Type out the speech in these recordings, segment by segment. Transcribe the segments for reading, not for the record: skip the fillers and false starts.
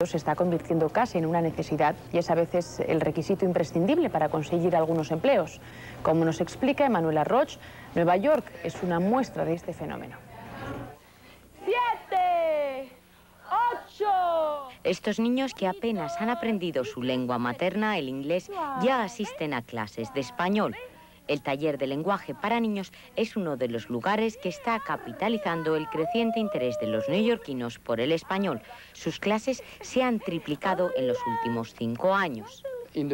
se está convirtiendo casi en una necesidad y es a veces el requisito imprescindible para conseguir algunos empleos. Como nos explica Emanuela Roch, Nueva York es una muestra de este fenómeno. 7, 8... Estos niños que apenas han aprendido su lengua materna, el inglés, ya asisten a clases de español. El taller de lenguaje para niños es uno de los lugares que está capitalizando el creciente interés de los neoyorquinos por el español. Sus clases se han triplicado en los últimos 5 años. En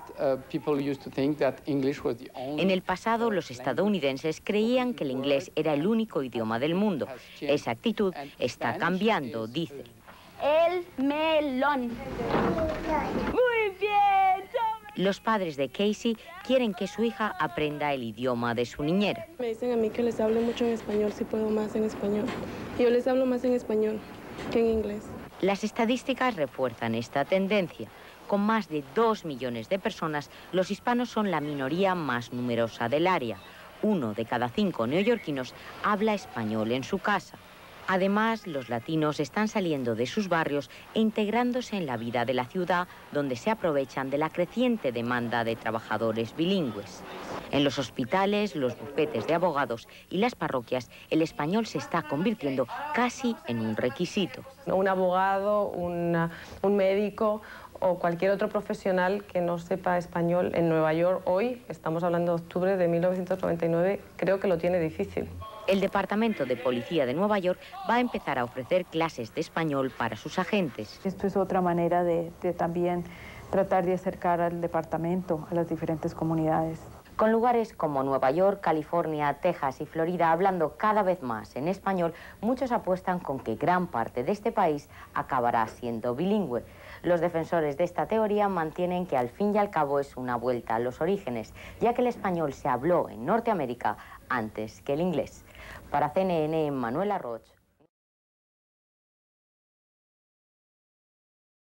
el pasado, los estadounidenses creían que el inglés era el único idioma del mundo. Esa actitud está cambiando, dice. El melón. Muy bien. Los padres de Casey quieren que su hija aprenda el idioma de su niñera. Me dicen a mí que les hable mucho en español, si puedo más en español. Yo les hablo más en español que en inglés. Las estadísticas refuerzan esta tendencia. Con más de 2 millones de personas, los hispanos son la minoría más numerosa del área. 1 de cada 5 neoyorquinos habla español en su casa. Además, los latinos están saliendo de sus barrios e integrándose en la vida de la ciudad, donde se aprovechan de la creciente demanda de trabajadores bilingües. En los hospitales, los bufetes de abogados y las parroquias, el español se está convirtiendo casi en un requisito. Un abogado, un médico o cualquier otro profesional que no sepa español en Nueva York hoy, estamos hablando de octubre de 1999, creo que lo tiene difícil. El Departamento de Policía de Nueva York va a empezar a ofrecer clases de español para sus agentes. Esto es otra manera de también tratar de acercar al departamento a las diferentes comunidades. Con lugares como Nueva York, California, Texas y Florida hablando cada vez más en español, muchos apuestan con que gran parte de este país acabará siendo bilingüe. Los defensores de esta teoría mantienen que al fin y al cabo es una vuelta a los orígenes, ya que el español se habló en Norteamérica antes que el inglés. Para CNN, Emanuela Roch.